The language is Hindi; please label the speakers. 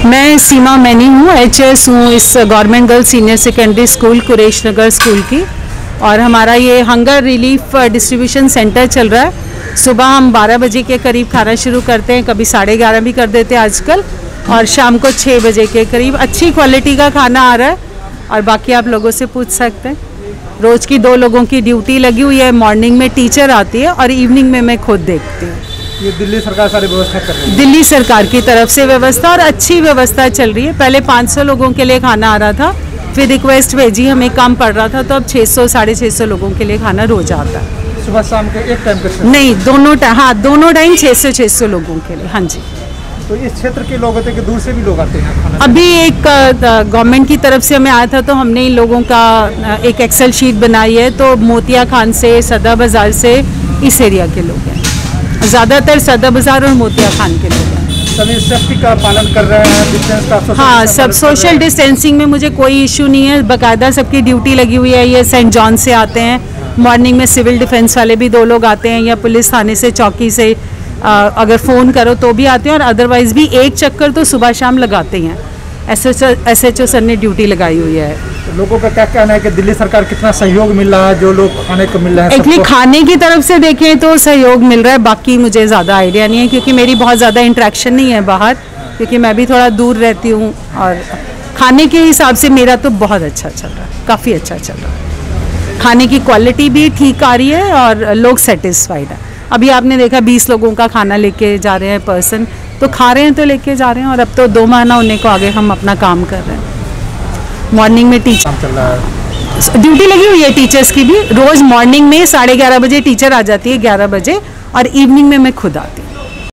Speaker 1: मैं सीमा मैनी हूँ, एचएस हूँ इस government girls senior secondary school Quresh Nagar school की। और हमारा ये हंगर रिलीफ डिस्ट्रीब्यूशन सेंटर चल रहा है। सुबह हम 12 बजे के करीब खाना शुरू करते हैं, कभी 11:30 भी कर देते हैं आजकल, और शाम को 6 बजे के करीब अच्छी क्वालिटी का खाना आ रहा है। और बाकी आप लोगों से पूछ सकते हैं। रोज़ की 2 लोगों की ड्यूटी लगी हुई है। मॉर्निंग में टीचर आती है और इवनिंग में मैं खुद देखती हूँ।
Speaker 2: ये दिल्ली सरकार सारी व्यवस्था कर रही है?
Speaker 1: दिल्ली सरकार की तरफ से व्यवस्था, और अच्छी व्यवस्था चल रही है। पहले 500 लोगों के लिए खाना आ रहा था, फिर रिक्वेस्ट भेजी, हमें कम पड़ रहा था, तो अब 600 650 लोगों के लिए खाना रोज आता है।
Speaker 2: सुबह शाम के एक टाइम का?
Speaker 1: नहीं, दोनों टाइम 600 लोगों के लिए। हाँ जी।
Speaker 2: तो इस क्षेत्र के लोग होते हैं कि दूर से भी लोग आते हैं खाना?
Speaker 1: अभी एक गवर्नमेंट की तरफ से हमें आया था, तो हमने इन लोगों का एक एक्सेल शीट बनाई है। तो मोतिया खान से, सदा बाज़ार से, इस एरिया के लोग हैं ज़्यादातर, सदा बाज़ार और मोतिया खान के लोग हैं।
Speaker 2: सभी सेफ्टी का पालन कर रहे हैं, डिस्टेंस का?
Speaker 1: हाँ, सब सोशल डिस्टेंसिंग में मुझे कोई इशू नहीं है। बाकायदा सबकी ड्यूटी लगी हुई है। ये सेंट जॉन से आते हैं, मॉर्निंग में सिविल डिफेंस वाले भी 2 लोग आते हैं, या पुलिस थाने से, चौकी से अगर फ़ोन करो तो भी आते हैं, और अदरवाइज़ भी एक चक्कर तो सुबह शाम लगाते हैं। SHO सर ने ड्यूटी लगाई हुई है।
Speaker 2: तो लोगों का क्या कहना है कि दिल्ली सरकार कितना सहयोग मिल रहा है, जो लोग खाने को मिल रहा है?
Speaker 1: एक्चुअली खाने की तरफ से देखें तो सहयोग मिल रहा है, बाकी मुझे ज़्यादा आइडिया नहीं है, क्योंकि मेरी बहुत ज़्यादा इंटरेक्शन नहीं है बाहर, क्योंकि मैं भी थोड़ा दूर रहती हूँ। और खाने के हिसाब से मेरा तो बहुत अच्छा चल रहा है, काफ़ी अच्छा चल रहा है। खाने की क्वालिटी भी ठीक आ रही है और लोग सेटिस्फाइड है। अभी आपने देखा 20 लोगों का खाना लेके जा रहे हैं पर्सन, तो खा रहे हैं तो लेके जा रहे हैं। और अब तो 2 महीना होने को आगे हम अपना काम कर रहे हैं। मॉर्निंग में टीचर
Speaker 2: चल रहा है,
Speaker 1: ड्यूटी लगी हुई है टीचर्स की भी। रोज़ मॉर्निंग में 11:30 बजे टीचर आ जाती है, 11 बजे, और इवनिंग में मैं खुद आती हूँ।